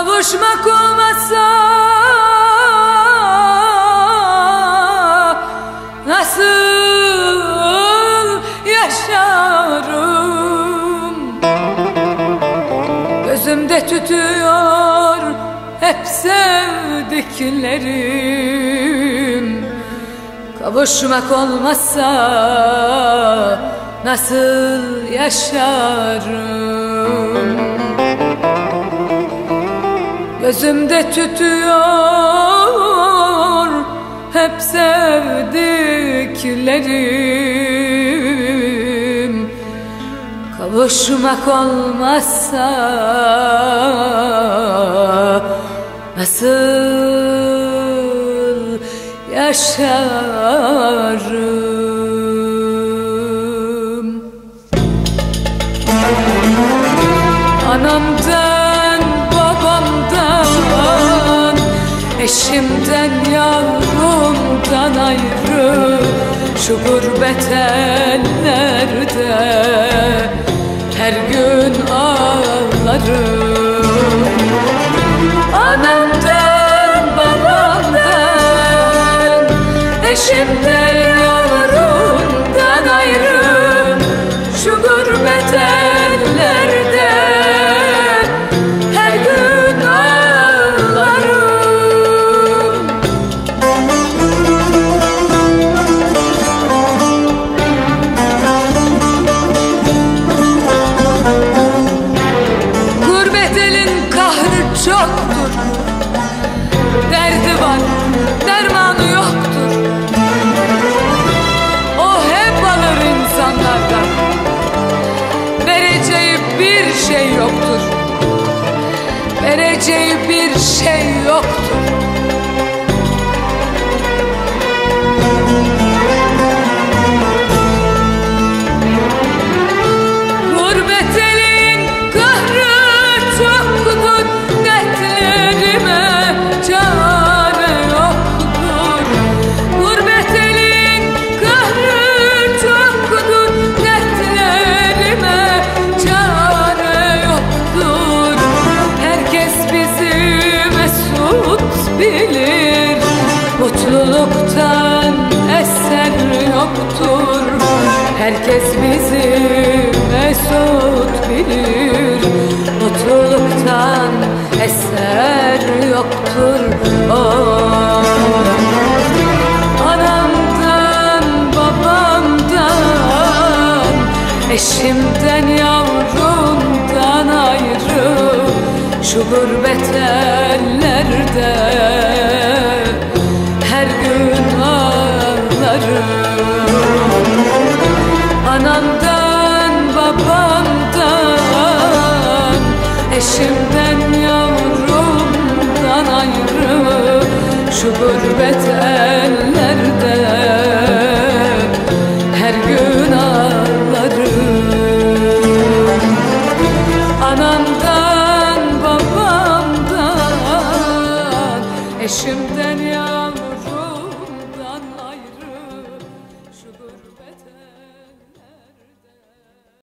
Kavuşmak olmazsa nasıl yaşarım? Gözümde tütüyor hep sevdiklerim. Kavuşmak olmazsa nasıl yaşarım? Gözümde tütüyor hep sevdiklerim. Kavuşmak olmazsa nasıl yaşarım? Anamdan, babamdan, eşimden, yavrumdan ayrı şu gurbet ellerde her gün ağlarım. Anamdan, babamdan, eşimden, yavrumdan ayrı şu gurbet ellerde her gün ağlarım. Gurbet elin kahrı çoktur, derdi var, dermanı yoktur. O hep alır insanlardan, vereceği bir şey yoktur. Vereceği bir şey yoktur. Gurbet elin kahrı çoktur, dertlerime çare yoktur. Gurbet elin kahrı çoktur, dertlerime çare yoktur. Herkes bizi mesut bilir, mutluluktan eser yoktur. Herkes bizi mesut bilir, mutluluktan eser yoktur. Oh. Anamdan, babamdan, eşimden, yavrumdan ayrı şu gurbet ellerde her gün ağlarım. Anamdan, babamdan, eşimden, yavrumdan ayrı şu gurbet ellerde